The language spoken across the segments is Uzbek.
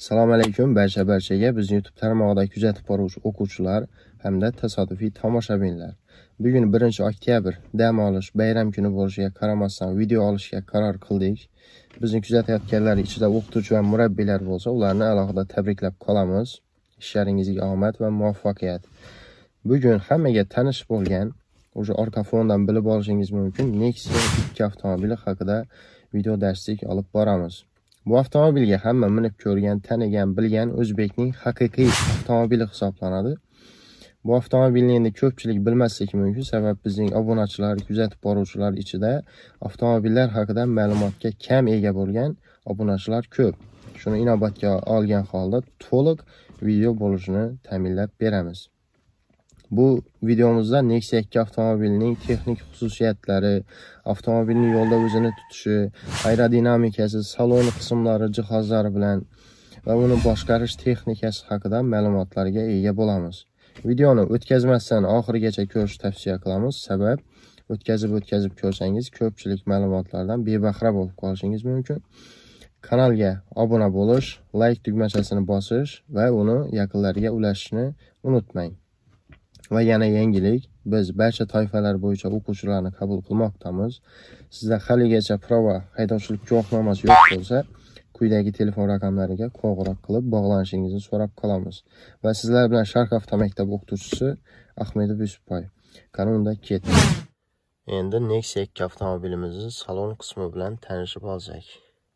Assalomu alaykum barchaga bizning YouTube tarmog'ida kuzatib boruvchi o'quvchilar hamda tasodifiy tomoshabinlar. Bugun 1-oktyabr dam olish bayram kuni bo'lishiga qaramasdan video olishga qaror qildik. Bizni kuzatayotganlar ichida o'qituvchi va murabbiylar bo'lsa, ularni alohida tabriklab qolamiz. Ishlaringizga omad va muvaffaqiyat. Bugun hammaga tanish bo'lgan, o'sha orqa fondan bilib olishingiz mumkin, Nexia 2 avtomobili haqida video darslik olib boramiz. Bu avtomobilga hamma minib ko'rgan, tanigan, bilgan o'zbekning haqiqiy avtomobili hisoblanadi. Bu avtomobilni endi ko'pchilik bilmasligi mumkin, sabab bizning obunachilar, kuzatib boruvchilar ichida avtomobillar haqida ma'lumotga kam ega bo'lgan obunachilar ko'p. Shuni inobatga olgan holda to'liq video bo'lishini ta'minlab beramiz. Bu videomizda Nexia 2 avtomobilining texnik xususiyatlari, avtomobilning yo'lda o'zini tutishi, aerodinamikasi, salon qismlari, jihozlari bilan va uni boshqarish texnikasi haqida ma'lumotlarga ega bo'lamiz. Videoni o'tkazmasdan oxirigacha ko'rishni tavsiya qilamiz, sabab o'tkazib ko'rsangiz ko'pchilik ma'lumotlardan bebahra bo'lib qolishingiz mumkin. Kanalga obuna bo'lish, like tugmachasini bosish va uni yaqinlarga ulashishni unutmang. Va yana yangilik, biz barcha toifalar bo'yicha o'quvchilarni qabul qilmoqdamiz. Sizda haligacha prova haydovchilik guvohnomasi yo'q bo'lsa, quyidagi telefon raqamlariga qo'ng'iroq qilib bog'lanishingizni so'rab qolamiz. Va sizlar bilan Sharq avtomaktab o'qituvchisi Ahmedov Yusufboy. Qani unda ketdik. Endi Nexia 2 avtomobilimizning salon qismi bilan tanishib olsak.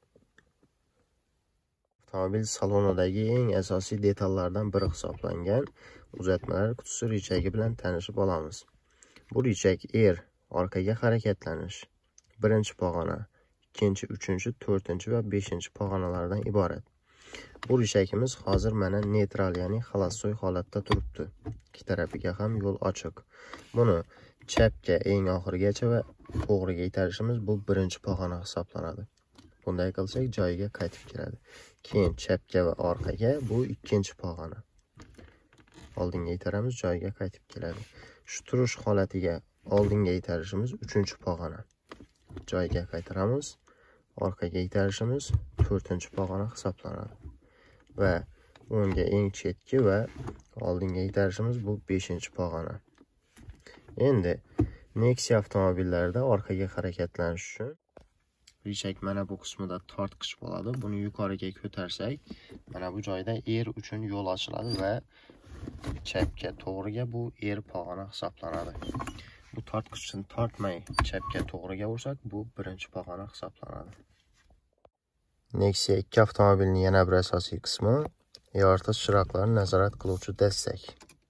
Avtomobil salonidagi eng asosiy detallardan biri hisoblangan uzatmalar qutisi richagi bilan tanishib olamiz. Bu richag orqaga harakatlanish, 1-pog'ona, 2-chi, 3-chi, 4-chi va 5-chi pog'onalardan iborat. Bu richagimiz hozir mana neytral, ya'ni xolossoy holatda turibdi. Ikki tarafiga ham yo'l ochiq. Buni chapga eng oxirigacha va to'g'riga itarishimiz bu 1-pog'ona hisoblanadi. Bunday qilsak joyiga qaytib keladi. Keyin chapga va orqaga bu 2-pog'ona. Oldinga itaramiz, joyiga qaytib keladi. Shu turish holatiga oldinga itarishimiz 3-pog'ona. Joyiga qaytaramiz, orqaga itarishimiz 4-pog'ona hisoblanadi. Va o'ngga eng chetki va oldinga itarishimiz bu 5-pog'ona. Endi Nexia avtomobillarida orqaga harakatlanish uchun richag mana bu qismida tortqich bo'ladi. Buni yuqoriga ko'tarsak, mana bu joyda uchun yo'l ochiladi va chapga to'g'riga bu pog'ona hisoblanadi. Bu tortqichni tortmay chapga to'g'riga ursak, bu 1-pog'ona hisoblanadi. Nexia 2 avtomobilining yana bir asosiy qismi yoritish chiroqlarini nazorat qiluvchi dastak.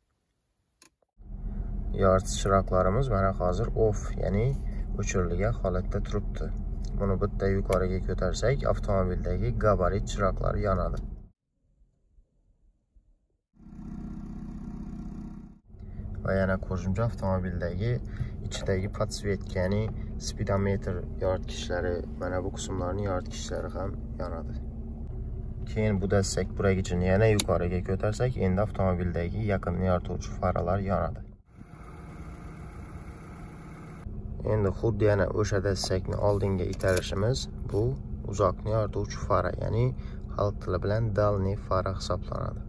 Yoritish chiroqlarimiz mana hozir off, ya'ni o'chirilgan holatda turibdi. Buni bitta yuqoriga ko'tarsak, avtomobildagi gabarit chiroqlari yonadi. Va yana qo'shimcha avtomobildagi ichidagi podsvetka, ya'ni speedometr yoritgichlari, mana bu qismlarning yoritgichlari ham yonadi. Keyin bu dastak buragichini yana yuqoriga ko'tarsak, endi avtomobildagi yaqinni yorituvchi faralar yonadi. Endi xuddi yana o'sha dastakni oldinga itarishimiz bu uzoqni yorituvchi fara, ya'ni xalq tili bilan dalniy fara hisoblanadi.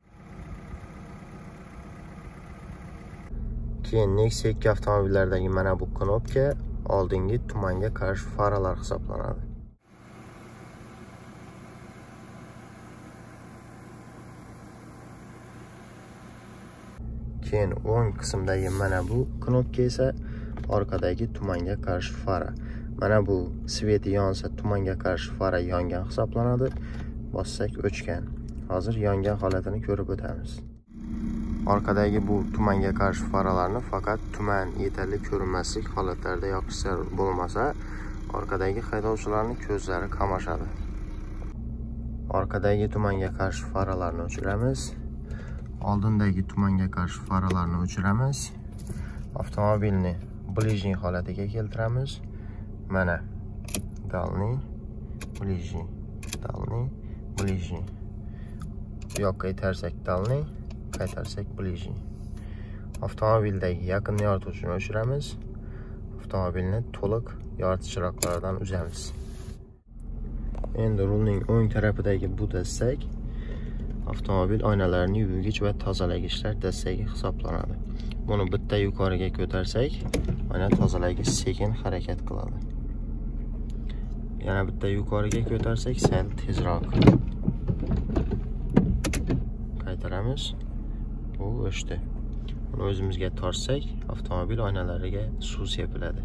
Keyin Nexia 2 avtomobillaridagi mana bu knopka oldingi tumanga qarshi faralar hisoblanadi. Keyin o'ng qismdagi mana bu knopka esa orqadagi tumanga qarshi fara. Mana bu sveti yonsa tumanga qarshi fara yongan hisoblanadi. Bossak o'chgan. Hozir yongan holatini ko'rib o'tamiz. Orqadagi bu tumanga qarshi faralarni faqat tuman yetarli ko'rinmaslik holatlarida yoqish zarur, bo'lmasa orqadagi haydovchilarning ko'zlari qamashadi. Orqadagi tumanga qarshi faralarni o'chiramiz. Oldindagi tumanga qarshi faralarni o'chiramiz. Avtomobilni blижний holatiga keltiramiz. Mana dalniy, blижний, dalniy, blижний. Bu yoqqa itarsak dalniy, qaytarsak blижний. Avtomobildagi yaqinni yorituvchini o'chiramiz. Avtomobilni to'liq yoritish chiroqlaridan uzamiz. Endi rulning o'ng tarafidagi bu dastak avtomobil oynalarini yuvgich va tozalagichlar dastagi hisoblanadi. Buni bitta yuqoriga ko'tarsak, mana tozalagich sekin harakat qiladi. Yana bitta yuqoriga ko'tarsak, sal tezroq. Qaytaramiz. Bu o'chdi. Buni o'zimizga tortsak, avtomobil oynalariga suv sepiladi.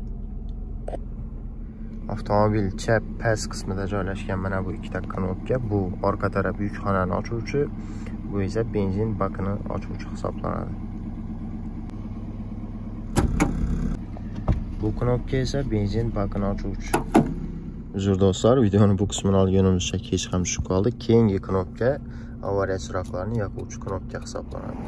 Avtomobil chap past qismida joylashgan mana bu ikkita knopka, bu orqa taraf yukxonani ochuvchi, bu esa benzin bakini ochuvchi hisoblanadi. Bu knopka esa benzin bakini ochuvchi. Uzr do'stlar, videoni bu qismini olganimizcha kech ham tushib qoldi. Keyingi knopka avariya chiroqlarini yoquvchi knopka hisoblanadi.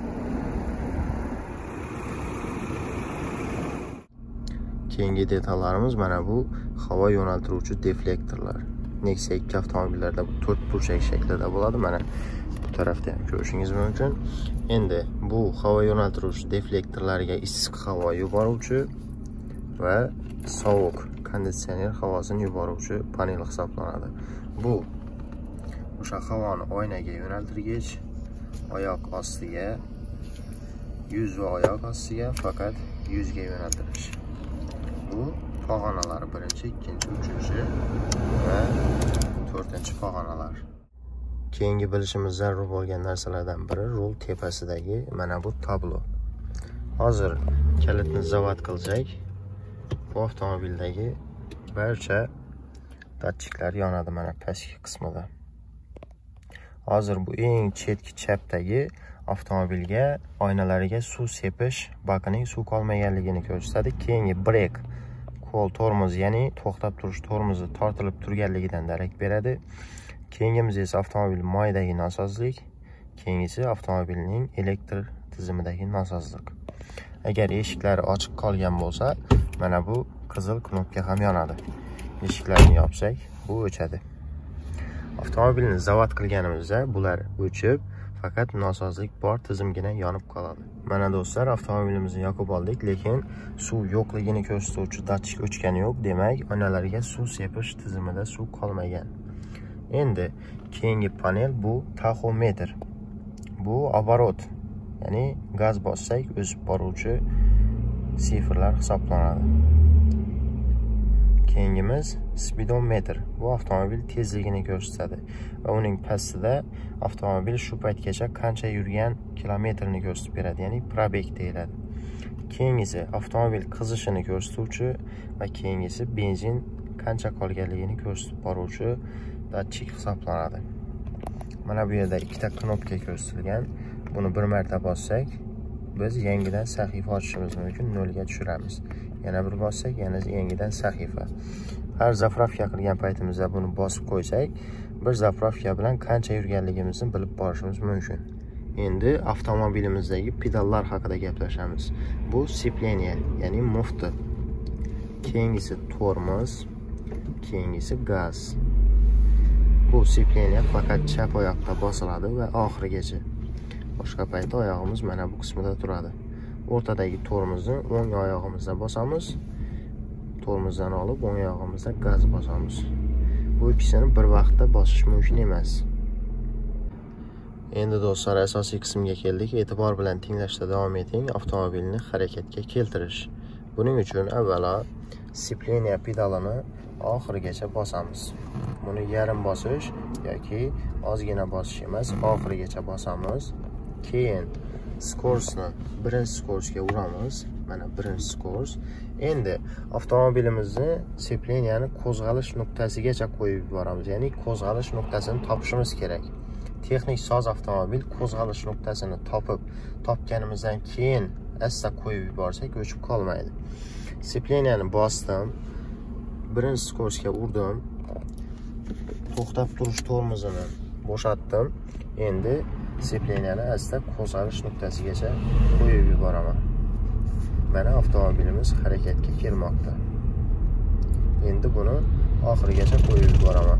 Keyingi detallarimiz mana bu havo yo'naltiruvchi deflektorlar. Nexia 2 avtomobillarda bu 4 burchak shaklida bo'ladi. Mana bu tarafda ham ko'rishingiz mumkin. Endi bu havo yo'naltiruvchi deflektorlarga issiq havo yuboruvchi va sovuq konditsioner havosini yuboruvchi panel hisoblanadi. Bu o'sha havoni oynaga yo'naltirgich, oyoq ostiga, yuz va oyoq ostiga faqat yuzga yo'naltirish. Bu pog'onalar birinchi, ikkinchi, uchinchi va to'rtinchi pog'onalar. Keyingi bilishimiz zarur bo'lgan narsalardan biri rul tepasidagi mana bu tablo. Hozir kalitni zavod qilsak, bu avtomobildagi barcha datchiklar yonadi mana pastki qismida. Hozir bu eng chetki chapdagi avtomobilga oynalariga suv sepish bakining suv qolmaganligini ko'rsatadi. Keyingi brek qo'l tormoz, ya'ni to'xtab turish tormozi tortilib turganligidan darak beradi. Keyingimiz esa avtomobil moyidagi nosozlik, keyingisi avtomobilning elektr tizimidagi nosozlik. Agar eshiklari ochiq qolgan bo'lsa, mana bu qizil knopka ham yonadi. Eshiklarni yopsak, bu o'chadi. Avtomobilni zavod qilganimizda bular o'chib, faqat nosozlik bor tizimgina yonib qoladi. Mana do'stlar, avtomobilimizni yoqib oldik, lekin suv yo'qligini ko'rsatuvchi datchik o'chgani yo'q. Demak, oynalariga suv sepish tizimida suv qolmagan. Endi keyingi panel bu taxometr. Bu оборот, ya'ni gaz bossak o'sib boruvchi sifrlar hisoblanadi. Keyingimiz speedometr. Bu avtomobil tezligini ko'rsatadi va uning pastida avtomobil shu paytgacha qancha yurgan kilometrini ko'rsatib beradi, ya'ni probeg deyiladi. Keyingisi avtomobil qizishini ko'rsatuvchi va keyingisi benzin qancha qolganligini ko'rsatib boruvchi datchik hisoblanadi. Mana bu yerda ikkita knopka ko'rsatilgan. Buni bir marta bossak, biz yangidan sahifa ochishimiz mumkin, 0 ga tushiramiz. Yana bir bossak, yana yangidan sahifa. Har zapravka qilgan paytimizda buni bosib qo'ysak, bir zapravka bilan qancha yurganligimizni bilib borishimiz mumkin. Endi avtomobilimizdagi pedallar haqida gaplashamiz. Bu scepleniya, ya'ni mufti. Keyingisi tormoz, keyingisi gaz. Bu scepleniya faqat chap oyoqda bosiladi va oxirigacha. Boshqa paytda oyog'imiz mana bu qismida turadi. O'rtadagi tormozni o'ng oyog'imizda bosamiz. Tormozdan olib o'ng oyog'imizda gaz bosamiz. Bu ikkisini bir vaqtda bosish mumkin emas. Endi do'stlar, asosiy qismga keldik. E'tibor bilan tinglashda davom eting. Avtomobilni harakatga keltirish. Buning uchun avvalo scepleniya pedalini oxirigacha bosamiz. Buni yarim bosish yoki ozgina bosish emas, oxirigacha bosamiz. Keyin skorsni birinchi skorsga uramiz. Mana birinchi skors. Endi avtomobilimizni scepleniyani qo'zg'alish nuqtasigacha qo'yib yuboramiz. Ya'ni qo'zg'alish nuqtasini topishimiz kerak. Texnik soz avtomobil qo'zg'alish nuqtasini topganimizdan keyin asta qo'yib yuborsak o'chib qolmaydi. Scepleniyani bosdim. Birinchi skorsga urdim. To'xtab turish tormozini bo'shatdim. Endi scepleniyani asta qo'zg'alish nuqtasigacha qo'yib yuboraman. Mana avtomobilimiz harakatga kelmoqda. Endi buni oxirigacha qo'yib yuboraman.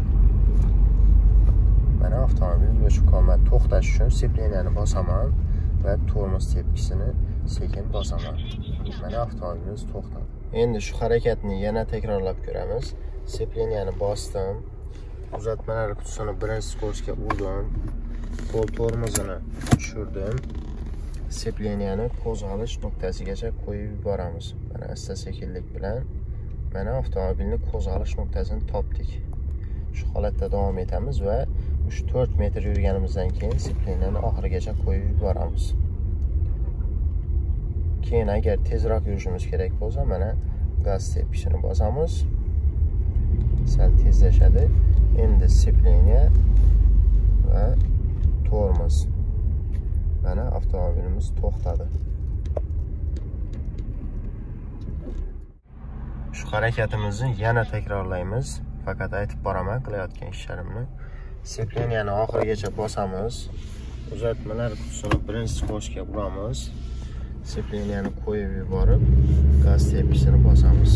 Mana avtomobil o'chib qolmadi. To'xtash uchun scepleniyani bosaman va tormoz tepkisini sekin bosaman. Mana avtomobilimiz to'xtadi. Endi shu harakatni yana takrorlab ko'ramiz. Scepleniyani bosdim. Uzatmalar qutisini birinchi skorsga urdim. Qol tormozini tushirdim. Sepleniyani qo'zg'alish nuqtasigacha qo'yib yuboramiz. Mana asta-sekinlik bilan mana avtomobilni qo'zg'alish nuqtasini topdik. Shu holatda davom etamiz va 3-4 metr yurganimizdan keyin sepleniyani oxirigacha qo'yib yuboramiz. Keyin agar tezroq yurishimiz kerak bo'lsa, mana gaz tepkisini bosamiz. Sal tezlashadi. Endi sepleniya va tormoz. Mana avtomobilimiz to'xtadi. Shu harakatimizni yana takrorlaymiz. Faqat aytib boraman qilayotgan ishlarimni. Sepleniyani oxirigacha bosamiz. Uzatmalar qutisini birinchi skochga uramiz. Sepleniyani qo'yib yuborib, gaz tepkisini bosamiz.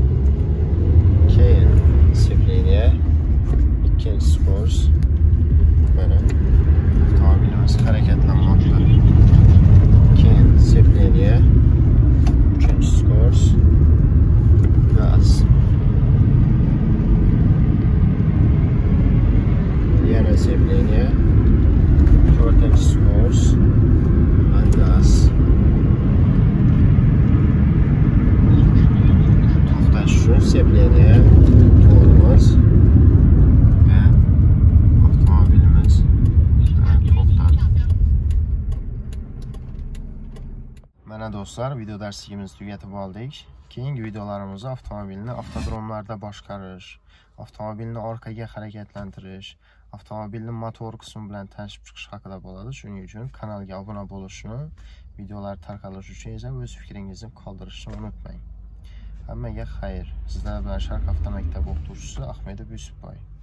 Keyin sepleniya, ikkinchi skoch. Mana avtomobilimiz harakatlanmoqda. Keyin sepleniya, uchinchi skoch, gaz. Yana sepleniya, to'rtinchi skoch va gaz. To'xtash uchun sepleniya, tormoz va avtomobilimiz to'xtadi. Mana do'stlar, video darsligimizni tugatib oldik. Keyingi videolarimizda avtomobilni avtodromlarda boshqarish, avtomobilni orqaga harakatlantirish, avtomobilni motor qismi bilan tanishib chiqish haqida bo'ladi. Shuning uchun kanalga obuna bo'lishni, videolar tarqalishi uchun esa o'z fikringizni qoldirishni unutmang. Hammaga xayr. Sizlar bilan Sharq avtomaktab o'qituvchisi Ahmedov Yusufboy.